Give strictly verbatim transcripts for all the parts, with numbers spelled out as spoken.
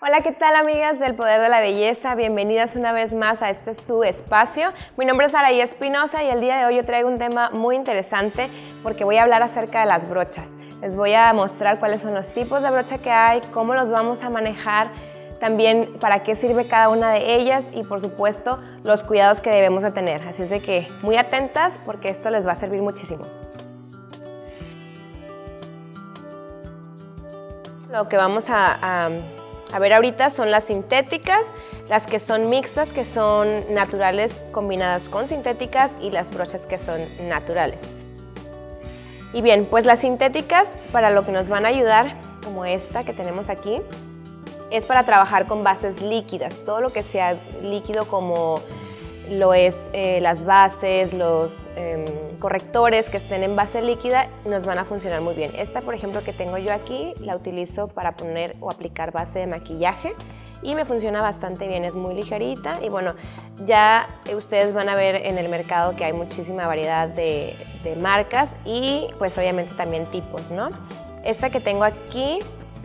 Hola, ¿qué tal, amigas del Poder de la Belleza? Bienvenidas una vez más a este su espacio. Mi nombre es Araí Espinosa y el día de hoy yo traigo un tema muy interesante porque voy a hablar acerca de las brochas. Les voy a mostrar cuáles son los tipos de brocha que hay, cómo los vamos a manejar, también para qué sirve cada una de ellas y, por supuesto, los cuidados que debemos de tener. Así es de que muy atentas porque esto les va a servir muchísimo. Lo que vamos a, a, a ver ahorita son las sintéticas, las que son mixtas, que son naturales combinadas con sintéticas, y las brochas que son naturales. Y bien, pues las sintéticas, para lo que nos van a ayudar, como esta que tenemos aquí, es para trabajar con bases líquidas. Todo lo que sea líquido, como lo es eh, las bases, los eh, correctores que estén en base líquida, nos van a funcionar muy bien. Esta, por ejemplo, que tengo yo aquí, la utilizo para poner o aplicar base de maquillaje y me funciona bastante bien, es muy ligerita. Y bueno, ya ustedes van a ver en el mercado que hay muchísima variedad de, de marcas y pues obviamente también tipos, ¿no? Esta que tengo aquí,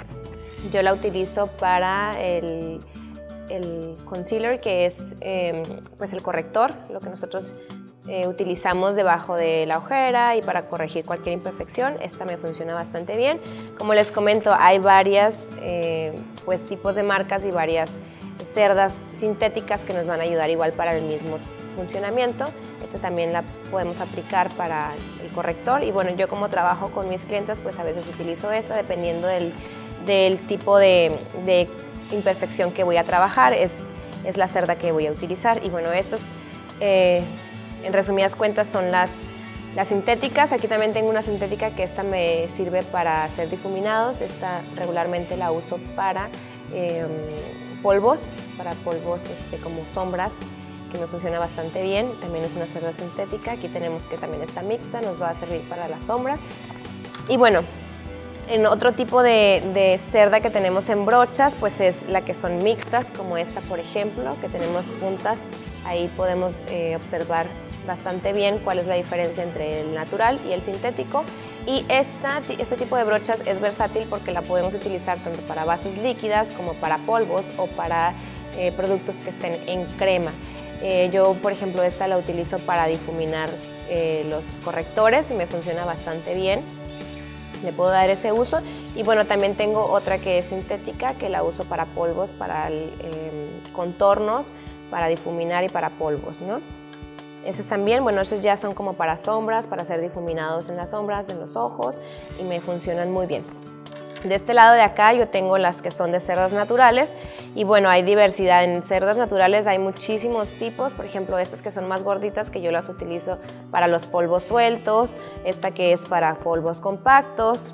yo la utilizo para el el concealer, que es eh, pues el corrector, lo que nosotros eh, utilizamos debajo de la ojera y para corregir cualquier imperfección. Esta me funciona bastante bien. Como les comento, hay varias eh, pues tipos de marcas y varias cerdas sintéticas que nos van a ayudar igual para el mismo funcionamiento. Esta también la podemos aplicar para el corrector y bueno, yo como trabajo con mis clientes, pues a veces utilizo esta dependiendo del, del tipo de, de imperfección que voy a trabajar, es, es la cerda que voy a utilizar. Y bueno, estos eh, en resumidas cuentas son las, las sintéticas. Aquí también tengo una sintética que esta me sirve para hacer difuminados. Esta regularmente la uso para eh, polvos, para polvos este, como sombras, que me funciona bastante bien. También es una cerda sintética. Aquí tenemos que también está mixta, nos va a servir para las sombras. Y bueno, en otro tipo de, de cerda que tenemos en brochas, pues es la que son mixtas, como esta, por ejemplo, que tenemos puntas. Ahí podemos eh, observar bastante bien cuál es la diferencia entre el natural y el sintético. Y esta, este tipo de brochas es versátil porque la podemos utilizar tanto para bases líquidas como para polvos o para eh, productos que estén en crema. Eh, yo, por ejemplo, esta la utilizo para difuminar eh, los correctores y me funciona bastante bien. Le puedo dar ese uso. Y bueno, también tengo otra que es sintética, que la uso para polvos, para el, eh, contornos, para difuminar y para polvos, ¿no? Esos también, bueno, esos ya son como para sombras, para ser difuminados en las sombras, en los ojos, y me funcionan muy bien. De este lado de acá yo tengo las que son de cerdas naturales y bueno, hay diversidad. En cerdas naturales hay muchísimos tipos, por ejemplo estas que son más gorditas, que yo las utilizo para los polvos sueltos, esta que es para polvos compactos,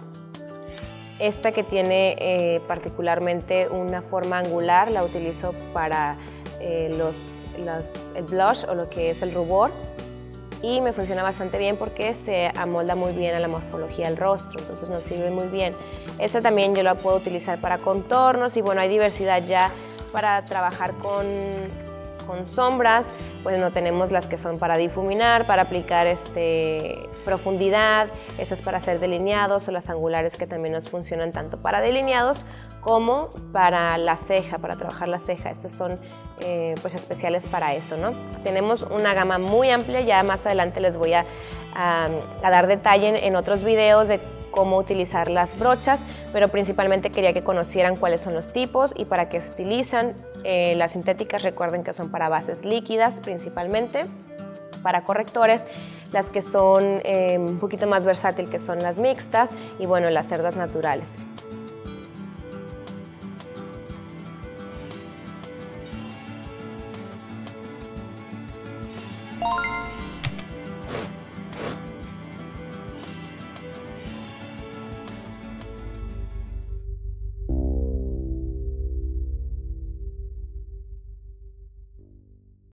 esta que tiene eh, particularmente una forma angular, la utilizo para eh, los, los, el blush o lo que es el rubor. Y me funciona bastante bien porque se amolda muy bien a la morfología del rostro, entonces nos sirve muy bien. Esta también yo la puedo utilizar para contornos y bueno, hay diversidad ya para trabajar con, con sombras. Bueno, tenemos las que son para difuminar, para aplicar este, profundidad, estas para hacer delineados, o las angulares que también nos funcionan tanto para delineados como para la ceja, para trabajar la ceja. Estos son eh, pues especiales para eso, ¿no? Tenemos una gama muy amplia, ya más adelante les voy a, a, a dar detalle en, en otros videos de cómo utilizar las brochas, pero principalmente quería que conocieran cuáles son los tipos y para qué se utilizan. Eh, las sintéticas, recuerden que son para bases líquidas principalmente, para correctores, las que son eh, un poquito más versátil, que son las mixtas, y bueno, las cerdas naturales.